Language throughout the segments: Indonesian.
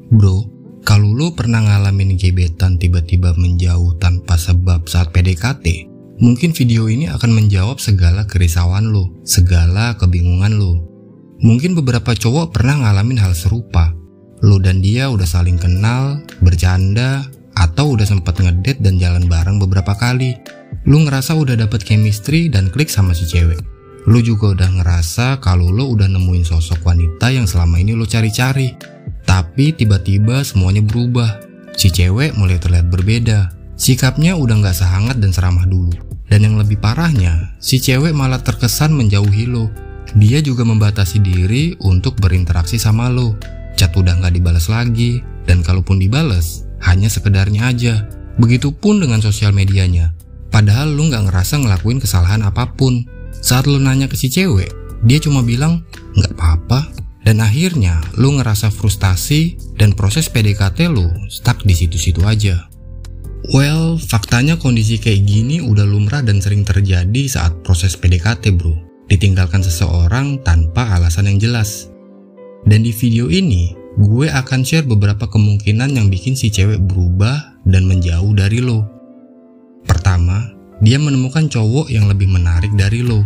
Bro, kalau lo pernah ngalamin gebetan tiba-tiba menjauh tanpa sebab saat PDKT, mungkin video ini akan menjawab segala kerisauan lo, segala kebingungan lo. Mungkin beberapa cowok pernah ngalamin hal serupa. Lo dan dia udah saling kenal, bercanda, atau udah sempat ngedate dan jalan bareng beberapa kali. Lo ngerasa udah dapet chemistry dan klik sama si cewek. Lo juga udah ngerasa kalau lo udah nemuin sosok wanita yang selama ini lo cari-cari. Tapi tiba-tiba semuanya berubah. Si cewek mulai terlihat berbeda. Sikapnya udah gak sehangat dan seramah dulu. Dan yang lebih parahnya, si cewek malah terkesan menjauhi lo. Dia juga membatasi diri untuk berinteraksi sama lo. Chat udah gak dibalas lagi. Dan kalaupun dibalas, hanya sekedarnya aja. Begitupun dengan sosial medianya. Padahal lo gak ngerasa ngelakuin kesalahan apapun. Saat lo nanya ke si cewek, dia cuma bilang, "Gak apa-apa." Dan akhirnya lo ngerasa frustasi dan proses PDKT lo stuck di situ-situ aja. Well, faktanya kondisi kayak gini udah lumrah dan sering terjadi saat proses PDKT bro. Ditinggalkan seseorang tanpa alasan yang jelas. Dan di video ini, gue akan share beberapa kemungkinan yang bikin si cewek berubah dan menjauh dari lo. Pertama, dia menemukan cowok yang lebih menarik dari lo.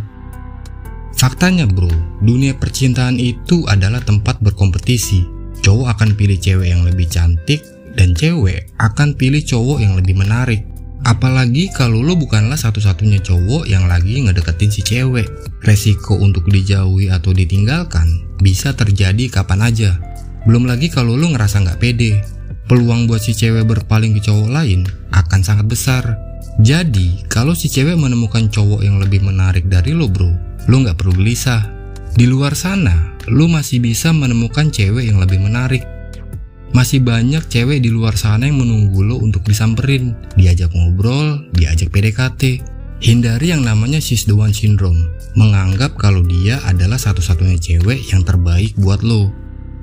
Faktanya bro, dunia percintaan itu adalah tempat berkompetisi. Cowok akan pilih cewek yang lebih cantik, dan cewek akan pilih cowok yang lebih menarik. Apalagi kalau lo bukanlah satu-satunya cowok yang lagi ngedeketin si cewek. Resiko untuk dijauhi atau ditinggalkan bisa terjadi kapan aja. Belum lagi kalau lo ngerasa gak pede. Peluang buat si cewek berpaling ke cowok lain akan sangat besar. Jadi, kalau si cewek menemukan cowok yang lebih menarik dari lo bro, lo gak perlu gelisah. Di luar sana, lo masih bisa menemukan cewek yang lebih menarik. Masih banyak cewek di luar sana yang menunggu lo untuk disamperin, diajak ngobrol, diajak PDKT. Hindari yang namanya she's the one syndrome, menganggap kalau dia adalah satu-satunya cewek yang terbaik buat lo.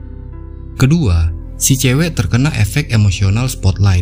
Kedua, si cewek terkena efek emosional spotlight.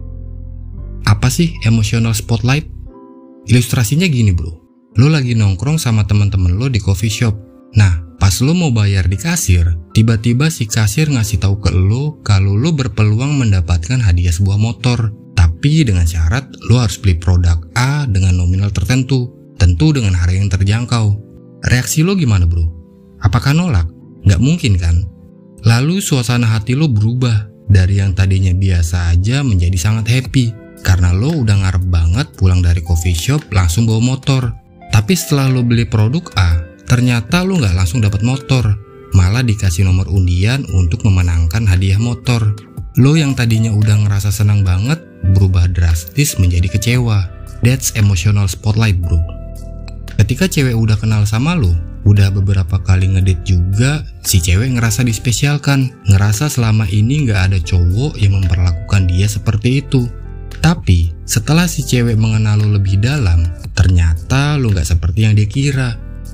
Apa sih emotional spotlight? Ilustrasinya gini bro. Lo lagi nongkrong sama teman-teman lo di coffee shop. Nah, pas lo mau bayar di kasir, tiba-tiba si kasir ngasih tahu ke lo kalau lo berpeluang mendapatkan hadiah sebuah motor. Tapi dengan syarat lo harus beli produk A dengan nominal tertentu, tentu dengan harga yang terjangkau. Reaksi lo gimana bro? Apakah nolak? Nggak mungkin kan? Lalu suasana hati lo berubah dari yang tadinya biasa aja menjadi sangat happy. Karena lo udah ngarep banget pulang dari coffee shop langsung bawa motor. Tapi setelah lo beli produk A, ternyata lo gak langsung dapat motor. Malah dikasih nomor undian untuk memenangkan hadiah motor. Lo yang tadinya udah ngerasa senang banget, berubah drastis menjadi kecewa. That's emotional spotlight bro. Ketika cewek udah kenal sama lo, udah beberapa kali ngedate juga, si cewek ngerasa dispesialkan. Ngerasa selama ini gak ada cowok yang memperlakukan dia seperti itu. Tapi setelah si cewek mengenal lo lebih dalam, ternyata lo gak seperti yang dia kira.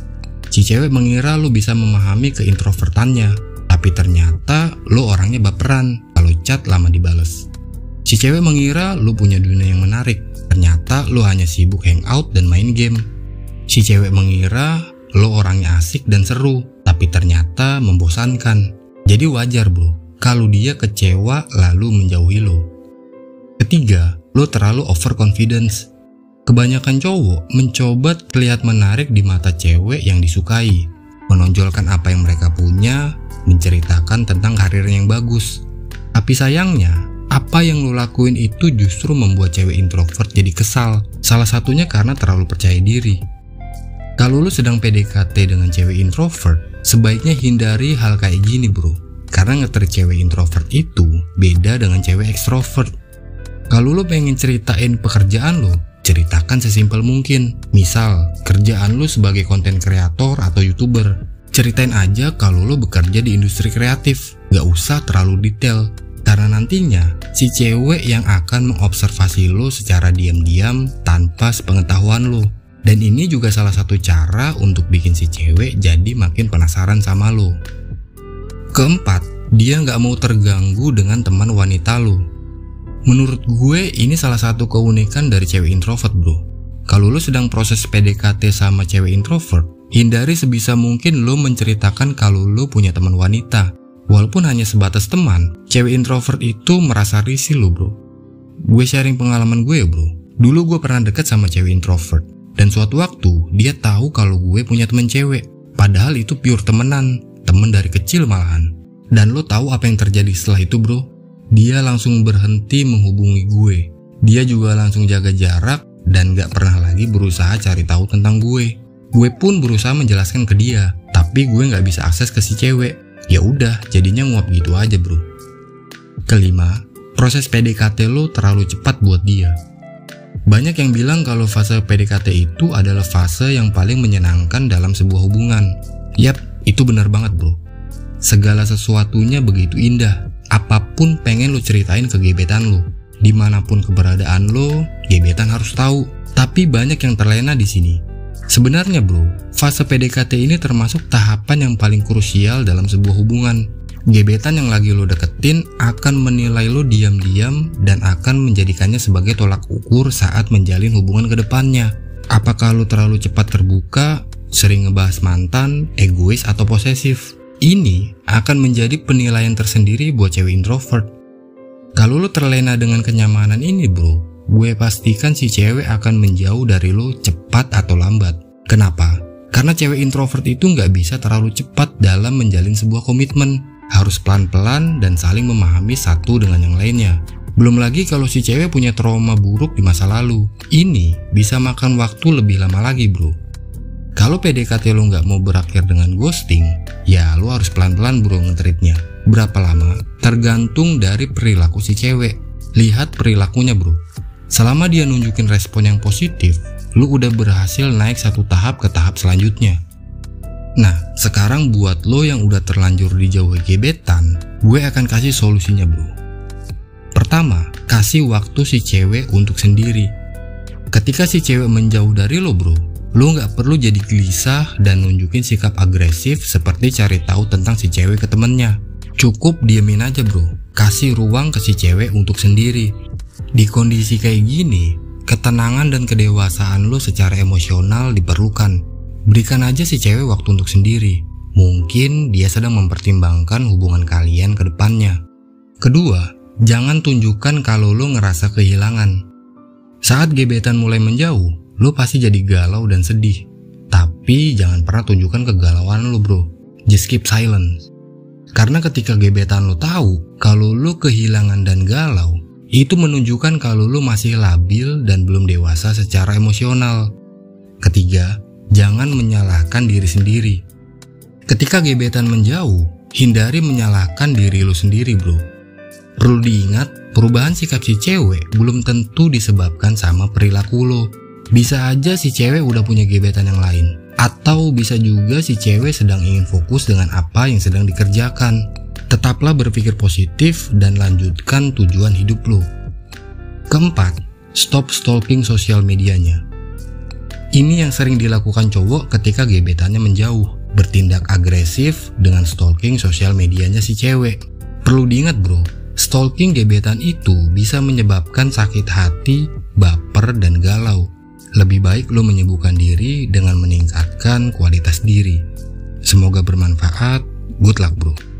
Si cewek mengira lo bisa memahami keintrovertannya, tapi ternyata lo orangnya baperan kalau chat lama dibales. Si cewek mengira lo punya dunia yang menarik, ternyata lo hanya sibuk hangout dan main game. Si cewek mengira lo orangnya asik dan seru, tapi ternyata membosankan. Jadi wajar bro, kalau dia kecewa lalu menjauhi lo. Ketiga, lo terlalu overconfidence. Kebanyakan cowok mencoba terlihat menarik di mata cewek yang disukai, menonjolkan apa yang mereka punya, menceritakan tentang karirnya yang bagus. Tapi sayangnya, apa yang lo lakuin itu justru membuat cewek introvert jadi kesal. Salah satunya karena terlalu percaya diri. Kalau lo sedang PDKT dengan cewek introvert, sebaiknya hindari hal kayak gini bro. Karena nge-treat cewek introvert itu beda dengan cewek ekstrovert. Kalau lo pengen ceritain pekerjaan lo, ceritakan sesimpel mungkin. Misal, kerjaan lo sebagai konten kreator atau YouTuber. Ceritain aja kalau lo bekerja di industri kreatif. Gak usah terlalu detail. Karena nantinya, si cewek yang akan mengobservasi lo secara diam-diam tanpa sepengetahuan lo. Dan ini juga salah satu cara untuk bikin si cewek jadi makin penasaran sama lo. Keempat, dia gak mau terganggu dengan teman wanita lo. Menurut gue ini salah satu keunikan dari cewek introvert bro. Kalau lo sedang proses PDKT sama cewek introvert, hindari sebisa mungkin lo menceritakan kalau lo punya teman wanita. Walaupun hanya sebatas teman, cewek introvert itu merasa risih lo bro. Gue sharing pengalaman gue ya bro. Dulu gue pernah deket sama cewek introvert. Dan suatu waktu, dia tahu kalau gue punya temen cewek. Padahal itu pure temenan, temen dari kecil malahan. Dan lo tahu apa yang terjadi setelah itu bro? Dia langsung berhenti menghubungi gue. Dia juga langsung jaga jarak dan gak pernah lagi berusaha cari tahu tentang gue. Gue pun berusaha menjelaskan ke dia, tapi gue gak bisa akses ke si cewek. Ya udah, jadinya nguap gitu aja bro. Kelima, proses PDKT lo terlalu cepat buat dia. Banyak yang bilang kalau fase PDKT itu adalah fase yang paling menyenangkan dalam sebuah hubungan. Yap, itu benar banget bro. Segala sesuatunya begitu indah. Apapun pengen lo ceritain ke gebetan lo. Dimanapun keberadaan lo, gebetan harus tahu. Tapi banyak yang terlena di sini. Sebenarnya bro, fase PDKT ini termasuk tahapan yang paling krusial dalam sebuah hubungan. Gebetan yang lagi lo deketin akan menilai lo diam-diam dan akan menjadikannya sebagai tolak ukur saat menjalin hubungan ke depannya. Apakah lo terlalu cepat terbuka, sering ngebahas mantan, egois atau posesif? Ini akan menjadi penilaian tersendiri buat cewek introvert. Kalau lo terlena dengan kenyamanan ini bro, gue pastikan si cewek akan menjauh dari lo cepat atau lambat. Kenapa? Karena cewek introvert itu nggak bisa terlalu cepat dalam menjalin sebuah komitmen. Harus pelan-pelan dan saling memahami satu dengan yang lainnya. Belum lagi kalau si cewek punya trauma buruk di masa lalu. Ini bisa makan waktu lebih lama lagi bro. Kalau PDKT lo nggak mau berakhir dengan ghosting, ya lo harus pelan-pelan bro nge-treatnya. Berapa lama? Tergantung dari perilaku si cewek. Lihat perilakunya bro. Selama dia nunjukin respon yang positif, lu udah berhasil naik satu tahap ke tahap selanjutnya. Nah, sekarang buat lo yang udah terlanjur dijauhi gebetan, gue akan kasih solusinya bro. Pertama, kasih waktu si cewek untuk sendiri. Ketika si cewek menjauh dari lo bro, lo gak perlu jadi gelisah dan nunjukin sikap agresif seperti cari tahu tentang si cewek ke temennya. Cukup diemin aja bro, kasih ruang ke si cewek untuk sendiri. Di kondisi kayak gini, ketenangan dan kedewasaan lo secara emosional diperlukan. Berikan aja si cewek waktu untuk sendiri. Mungkin dia sedang mempertimbangkan hubungan kalian ke depannya. Kedua, jangan tunjukkan kalau lo ngerasa kehilangan. Saat gebetan mulai menjauh, lo pasti jadi galau dan sedih. Tapi jangan pernah tunjukkan kegalauan lo bro. Just keep silence. Karena ketika gebetan lo tahu kalau lo kehilangan dan galau, itu menunjukkan kalau lo masih labil dan belum dewasa secara emosional. Ketiga, jangan menyalahkan diri sendiri. Ketika gebetan menjauh, hindari menyalahkan diri lo sendiri bro. Perlu diingat, perubahan sikap si cewek belum tentu disebabkan sama perilaku lo. Bisa aja si cewek udah punya gebetan yang lain. Atau bisa juga si cewek sedang ingin fokus dengan apa yang sedang dikerjakan. Tetaplah berpikir positif dan lanjutkan tujuan hidup lo. Keempat, stop stalking sosial medianya. Ini yang sering dilakukan cowok ketika gebetannya menjauh, bertindak agresif dengan stalking sosial medianya si cewek. Perlu diingat bro, stalking gebetan itu bisa menyebabkan sakit hati, baper, dan galau. Lebih baik lo menyibukkan diri dengan meningkatkan kualitas diri. Semoga bermanfaat. Good luck bro.